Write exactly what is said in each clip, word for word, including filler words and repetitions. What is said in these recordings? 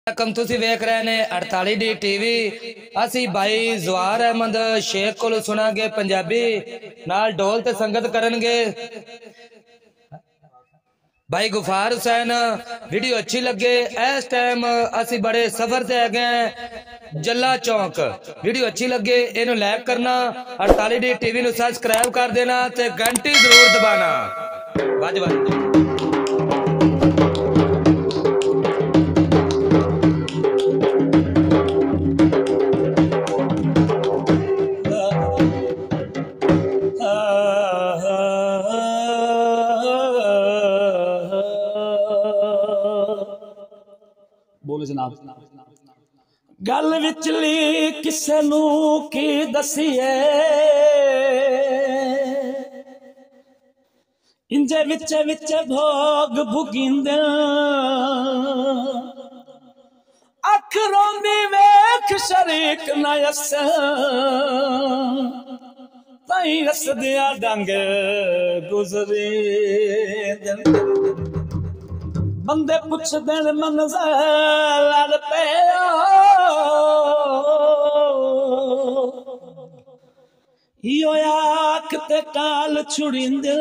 कम तुसी वेख रहे ने अड़ताली डी टीवी। असी भाई जवार अहमद शेख को सुनांगे पंजाबी नाल ढोल ते संगत करनगे। भाई गुफार हुसैन वीडियो अच्छी लगे। इस टाइम असी बड़े सफर से है जला चौक। वीडियो अच्छी लगे इनू लाइक करना, अड़ताली डी टीवी नू सब्सक्राइब कर देना ते घंटी जरूर दबाना। बज बज बोले जनाब। गल विचली किसे नू की दसीए, इंजे विचे विचे भोग भुगिंदे अख रोंदी वेख शरीक न यस ताई रस दिया डंग गुजरे। बंदे पुछ देन मंज़िल लड़ पे यो आख ते काल छुड़िंदे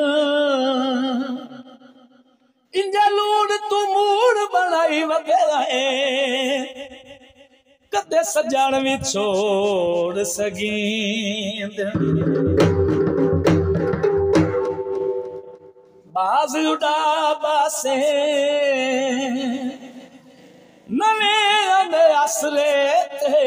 इंजा लूड़ तू मूड़ बनाई वगैरा कदे सजान भी छोड़ सगींद। बाज उड़ा बासे नवे आसरे ते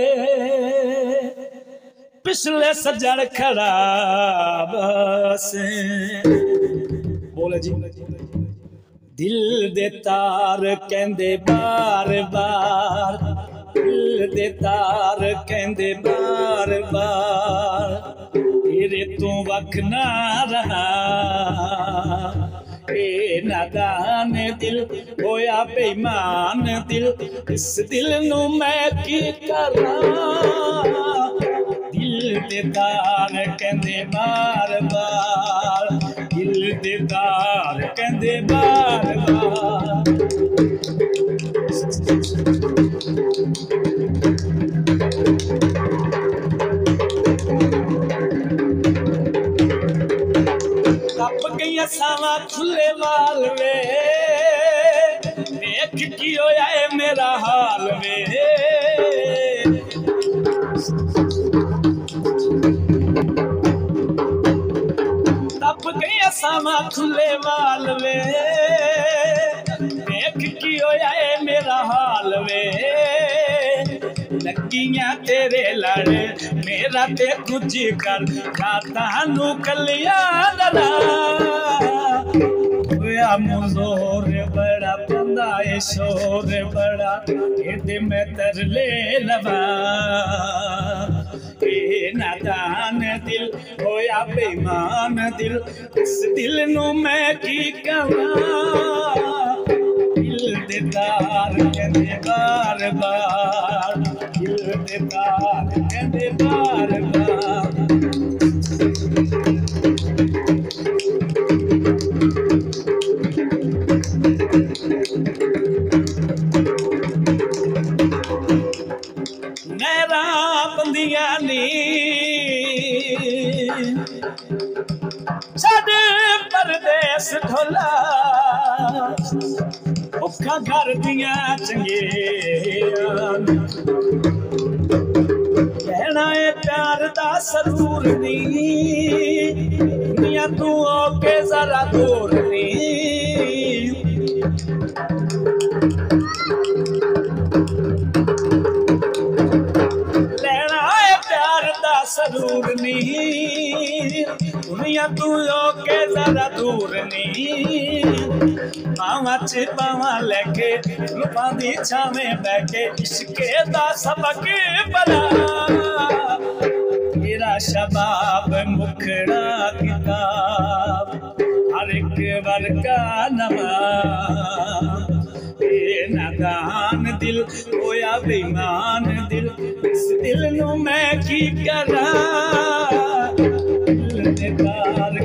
पिछले सजन खराब से। बोले जी। दिल दे तार कहंदे बार बार, दिल दे तार कहंदे बार बार, तेरे तू वख ना रहा ए नादान दिल होया बेईमान दिल। इस दिल नू मैं की करा, दिल दे तार कहंदे बार बार, दिल दे तार कहंदे बार बार। टप गई सावा खुले वाल वे, देख की होया है मेरा हाल वे। टप गई सावा खुले वाल वे, देख की होया है मेरा हाल वे। लगियां तेरे लड़ मेरा ते कुछ कर खाता नू कलिया दरा। मुजोर बड़ा बंदा है शोर बड़ा ये मैं तरले लवा। ए नादान दिल होया बेईमान दिल, इस दिल नू मैं की करा। दिल दे तार कहंदे बार बार, दिल दे तार कहंदे बार बार। नहरा बंदियां नी छड़ परदेस ढोला, औखा घर दियां चंगेरियां। कहना है प्यार दा सरूर नी, दुनिया तू ओके जरा दूर नी। लेना है प्यार दा सरूर नी, दुनिया तू ओके जरा दूर नी। पावा च पावा लेके रूपां दी छावें बैठे इश्के दा सबक बला। तेरा शबाब मुखड़ा किताब हर एक वर्गा नवा। ए नादान दिल होया बेईमान दिल, इस दिल नू मैं की करा। दिल दे तार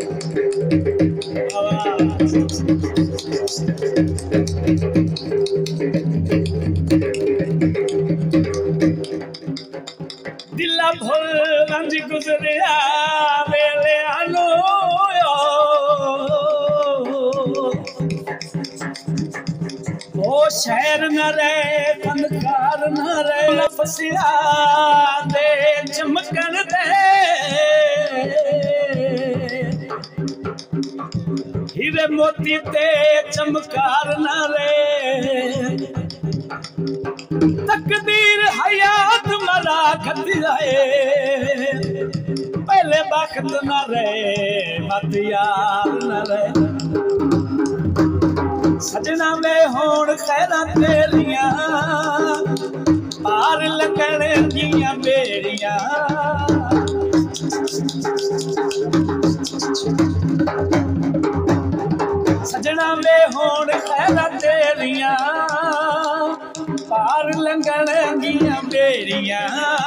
आवाज ओ शहर न रहे फनकार न रहे फसिया दे चमकन दे हीरे मोती ते चमकार न रहे तकदीर हयात मरा खतियाए पहले वक्त न रहे मत यार न रहे सजना में होण खैरा तेरिया पार लगण दियां बेड़ियां सजना में होण खैरा तेरिया पार लगण दियां बेड़ियां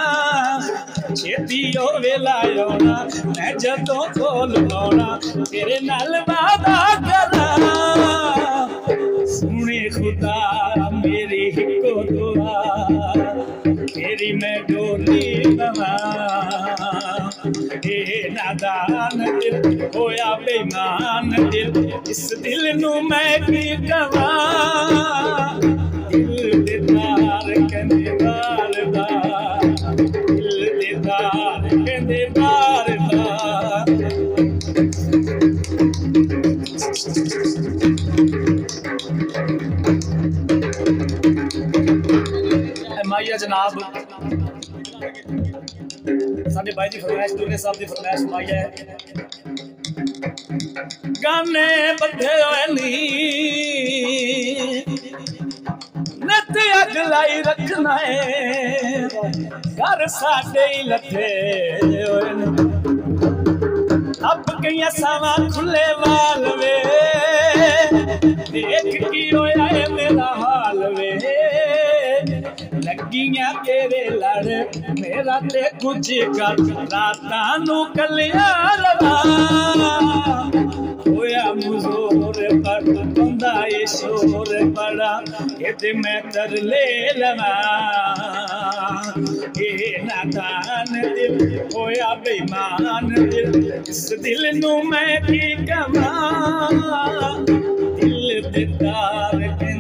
छेती ओ वेला आउणा मैं जदों कोल आउणा तेरे नाल वादा करा सुने खुदा मेरी हिको दुआ तेरी मैं डोली बना ए नादान दिल होया बेईमान दिल इस दिल नू मैं की कवा दिल दीदार कहंदे बार बार दिल दीदार कहंदे बार बार माइया जनाब साडे भाई दी फरमाइश दूने साहब दी फरमाइश माइया है गाने बधे होए नी नत अग लाई रखना है घर साडे ही लथे होए नी अब कई सावा खुले वाल वे देख की होया है मेरा हाल वे लगियां तेरे लड़ मेरा ते कुछ कर रातां नू कलिया लवा होया मुजोर पर बंदा ये शोर बड़ा ये मैं तर ले लवा ये नादान दिल होया बेईमान दिल इस दिल नू मैं की कवा दिल दीदार